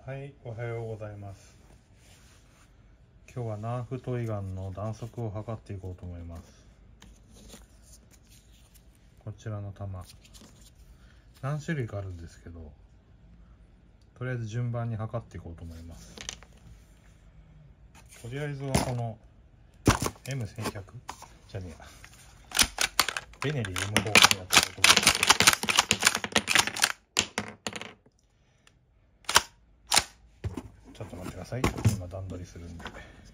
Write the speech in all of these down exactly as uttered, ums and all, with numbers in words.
はい、おはようございます。今日はナーフトイガンの弾速を測っていこうと思います。こちらの弾何種類かあるんですけど、とりあえず順番に測っていこうと思います。とりあえずはこの エムせんひゃく じゃねえやベネリー エムフォー でやっていこうと思います。ちょっと待ってください。今段取りするんで。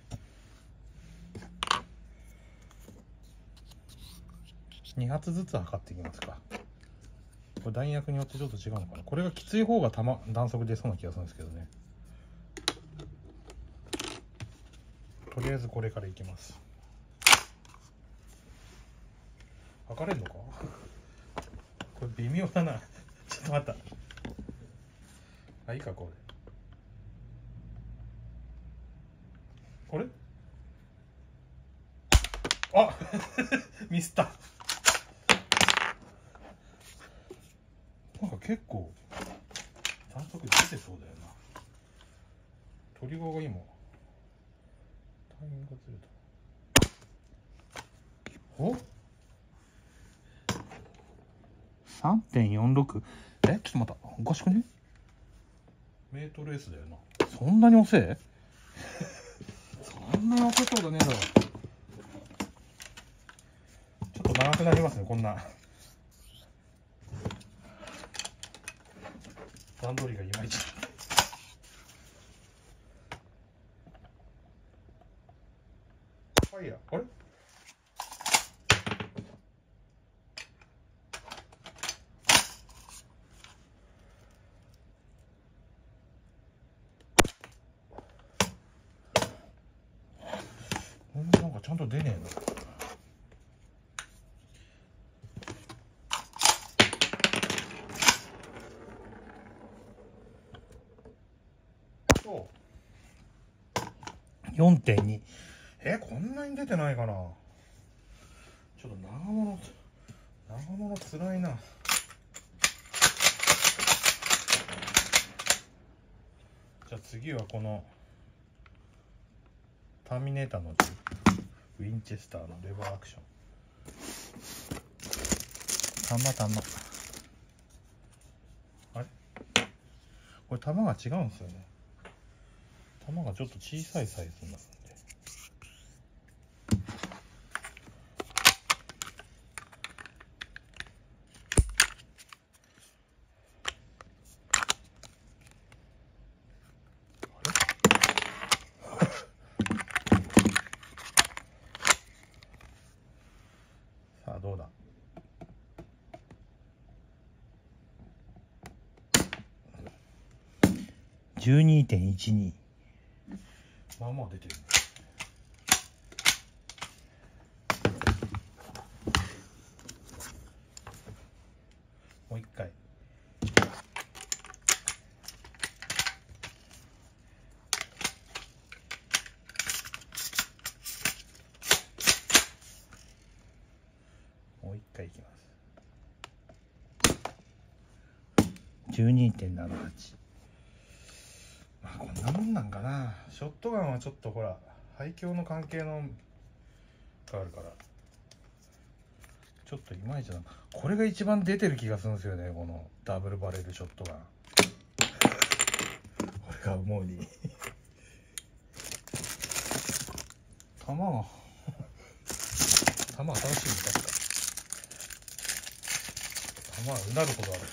に発ずつ測っていきますか。これ弾薬によってちょっと違うのかな。これがきつい方が弾弾速出そうな気がするんですけどね。とりあえずこれからいきます。測れんのか。これ微妙だな。ちょっと待った。あ、いいかこれ。これあミスった。なんか結構弾速出てそうだよな。トリガーが今タイミングがずれた。お さんてんよんろく え、ちょっと待った、おかしくね。メートル S だよな。そんなに遅えそんなに遅いってことねえだろ。ちょっと長くなりますね、こんな段取りがいまいち。ファイヤー、あれなんかちゃんと出ねえな。よんてんに。え、こんなに出てないかな。ちょっと長物長物つらいな。じゃあ次はこのターミネーターのウィンチェスターのレバーアクション。弾弾あれこれ弾が違うんですよね。弾がちょっと小さいサイズになるんで。さあどうだ。じゅうにてんいちに。まあまあ出てるね。もう一回。もう一回いきます。じゅうにてんななはち。まあこんなもんなんかな。ショットガンはちょっとほら排気量の関係のがあるからちょっといまいちだな。これが一番出てる気がするんですよね、このダブルバレルショットガン。俺が思うに弾が弾新しいの確か。弾はうなるほどある。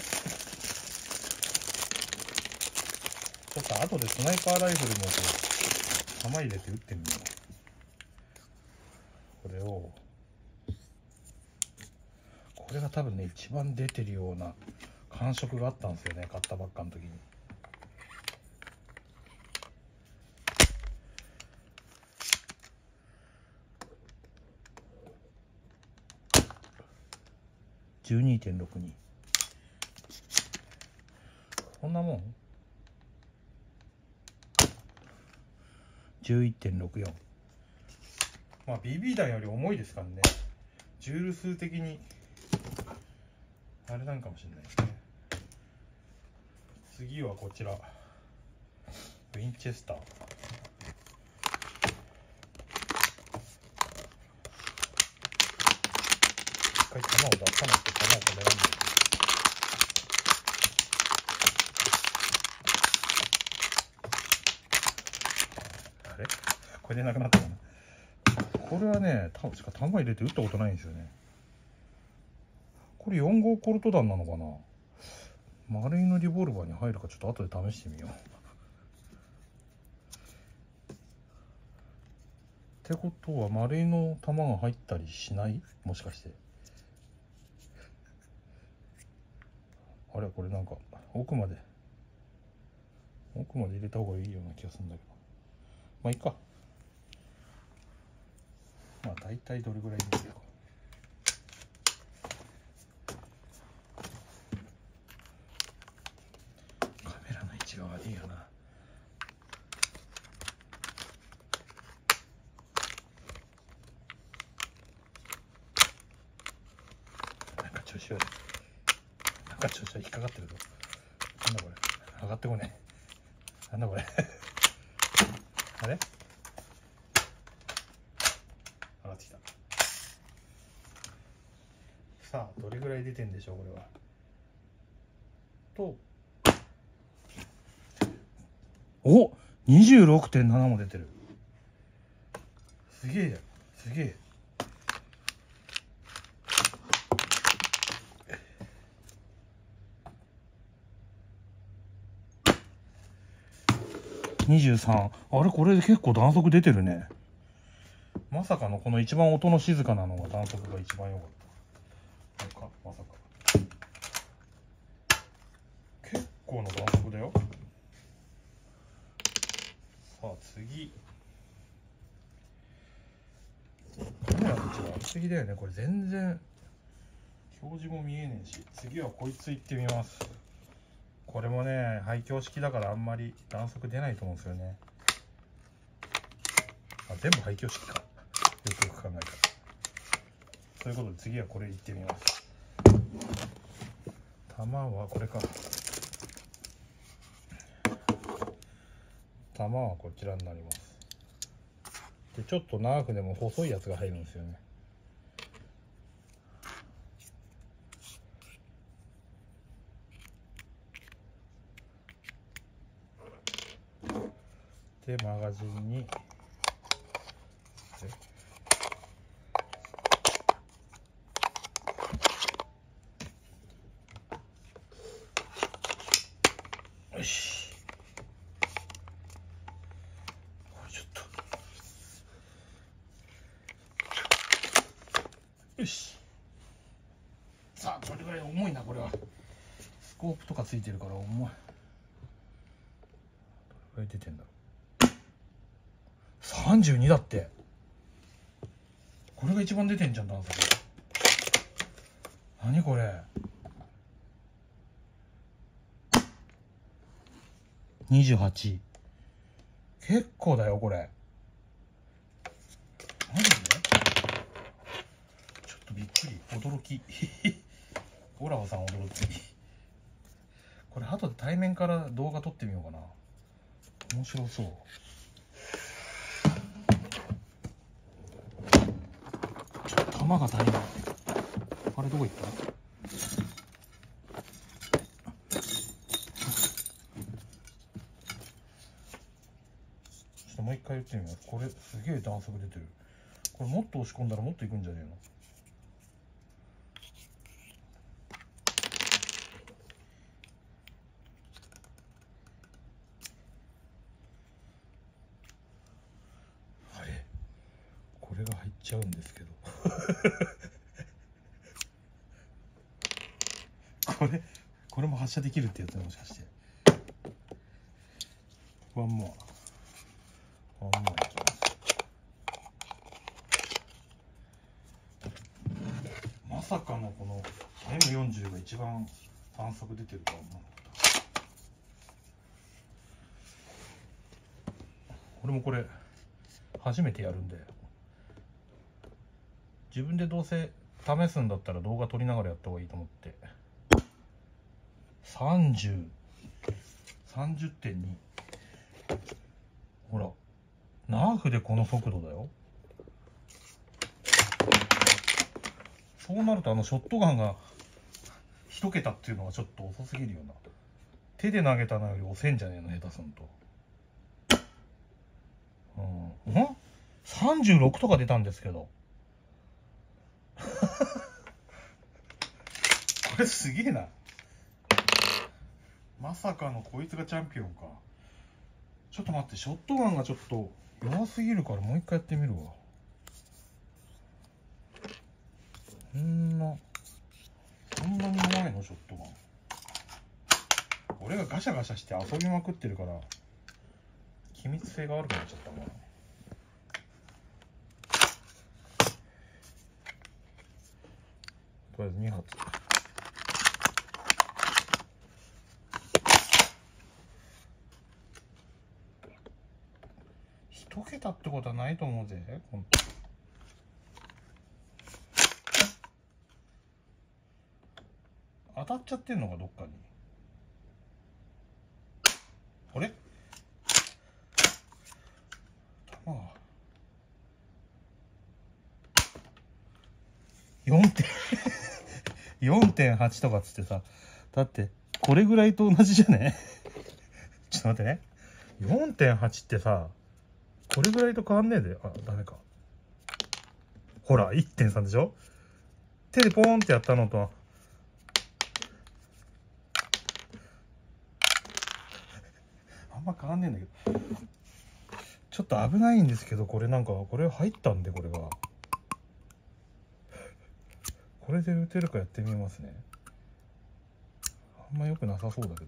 ちょっと後でスナイパーライフルもこう弾入れて撃ってみよう。これをこれが多分ね一番出てるような感触があったんですよね、買ったばっかの時に。じゅうにてんろくに。こんなもん じゅういってんろくよん。まあ ビービー 弾より重いですからね。ジュール数的にあれなんかもしれないですね。次はこちらウィンチェスター。一回弾を出さないと弾を止めらんない。あれこれでなくなったかな。これはね、たしか弾入れて撃ったことないんですよね。これよん号コルト弾なのかな。丸いのリボルバーに入るかちょっと後で試してみよう。ってことは丸いの弾が入ったりしない？もしかして。あれこれなんか奥まで奥まで入れた方がいいような気がするんだけど、まあいいか。まあ大体どれぐらい入れるか。カメラの位置が悪いよな。なんか調子悪い。なんか調子引っかかってるぞ。なんだこれ。上がってこねえ。なんだこれ。あれ？上がってきた。さあどれぐらい出てんでしょうこれは。と。お にじゅうろくてんなな も出てる。すげえすげえ。にじゅうさん。あれこれで結構弾速出てるね。まさかのこの一番音の静かなのが弾速が一番良かった。かまさか。結構の弾速だよ。さあ次。カメラの位置がありすぎだよね。これ全然表示も見えねえし。次はこいつ行ってみます。これもね廃墟式だからあんまり弾速出ないと思うんですよね。あ全部廃墟式か。よくよく考えたら。ということで次はこれ行ってみます。弾はこれか。弾はこちらになります。でちょっと長くでも細いやつが入るんですよね。でマガジンによし。これちょっとよし。さあどれぐらい重いなこれは。スコープとかついてるから重い。どれぐらい出てんだろう。さんじゅうにだって。これが一番出てんじゃん弾速。何これ。にじゅうはち。結構だよこれ。マジで？ちょっとびっくり驚き。オラオさん驚き。これ後で対面から動画撮ってみようかな。面白そう。ちょっと弾が足りない。あれどこ行った？もう一回言ってみます。これすげえ弾速出てる。これもっと押し込んだらもっといくんじゃねえの。あれこれが入っちゃうんですけど。これこれも発射できるってやつね、もしかして。ワンモアワンモアいきます。まさかのこの エムよんじゅう が一番弾速出てるとは思う。俺もこれ初めてやるんで、自分でどうせ試すんだったら動画撮りながらやった方がいいと思って。さんじゅう さんじゅってんにほらナーフでこの速度だよ。そうなるとあのショットガンが一桁っていうのはちょっと遅すぎるよな。手で投げたのより遅いんじゃねえの、下手すんと。うん、んさんじゅうろくとか出たんですけどこれすげえな。まさかのこいつがチャンピオンか。ちょっと待って、ショットガンがちょっと弱すぎるからもう一回やってみるわ。そんなそんなに弱いのショットガン。俺がガシャガシャして遊びまくってるから機密性が悪くなっちゃったのかな。とりあえずに発。一桁ってことはないと思うぜ。当たっちゃってんのかどっかに。あれ弾がよんてんよんてんはちとかっつってさ、だってこれぐらいと同じじゃねちょっと待ってね、 よんてんはち ってさこれぐらいと変わんねえで。あ、ダメか。ほら いってんさん でしょ。手でポーンってやったのとあんま変わんねえんだけど、ちょっと危ないんですけど、これなんかこれ入ったんで、これがこれで打てるかやってみますね。あんま良くなさそうだけ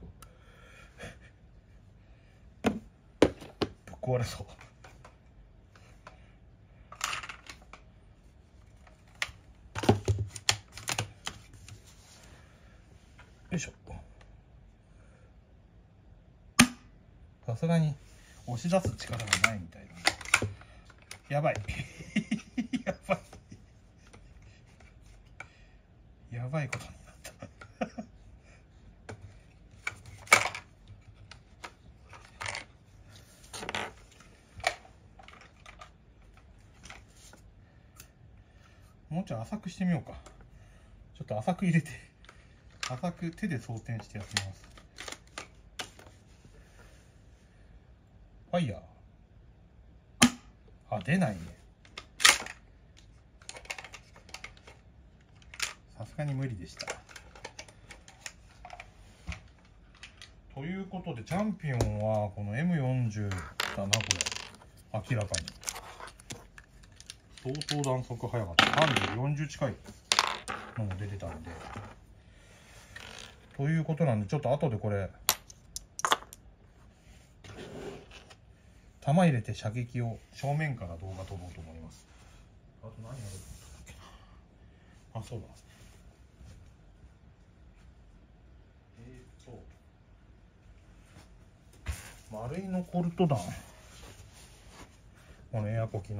どぶっ壊れそう。よいしょ。さすがに押し出す力がないみたいな。やばいやばいやばいことになったもうちょい浅くしてみようか。ちょっと浅く入れて浅く手で装填してやってみます。ファイヤー。あ、出ないね。さすがに無理でした。ということでチャンピオンはこの エムよんじゅう だな。これ明らかに相当弾速早かった。さんじゅう、よんじゅう近いのも出てたんで、ということなんで、ちょっと後でこれ弾入れて射撃を正面から動画撮ろうと思います。あと何やると思ったんだっけな。あ、そうだ。えー、っと丸いのコルト弾、このエアコ機の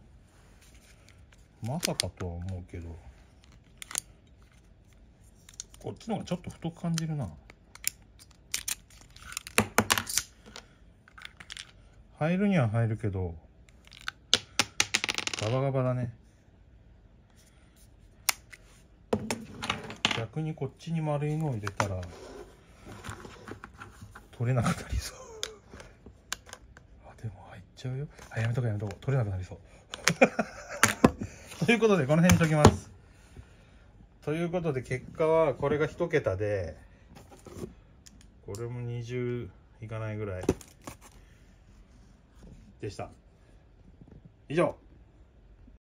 まさかとは思うけど、こっちの方がちょっと太く感じるな。入るには入るけどガバガバだね。逆にこっちに丸いのを入れたら取れなくなりそうあ、でも入っちゃうよ。あ、やめとこやめとこ、取れなくなりそうということでこの辺にしときます。ということで結果はこれが一桁で、これもにじゅういかないぐらいでした。以上。